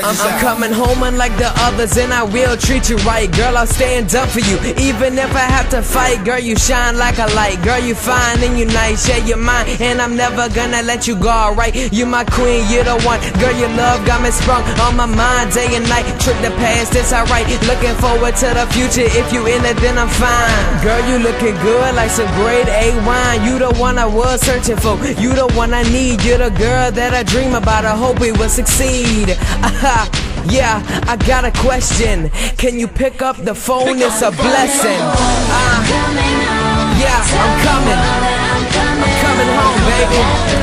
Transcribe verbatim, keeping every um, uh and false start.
I'm, I'm coming home unlike the others, and I will treat you right. Girl, I'll stand up for you, even if I have to fight. Girl, you shine like a light. Girl, you fine and you nice, yeah, you're mine, and I'm never gonna let you go, alright? You're my queen, you're the one. Girl, your love got me sprung on my mind day and night. Trick the past, it's alright. Looking forward to the future. If you in it, then I'm fine. Girl, you looking good like some grade A wine. You the one I was searching for. You the one I need. You're the girl that I dream about. I hope we will succeed. Aha. Yeah, I got a question. Can you pick up the phone? It's a blessing. Uh, yeah, I'm coming. I'm coming home, baby.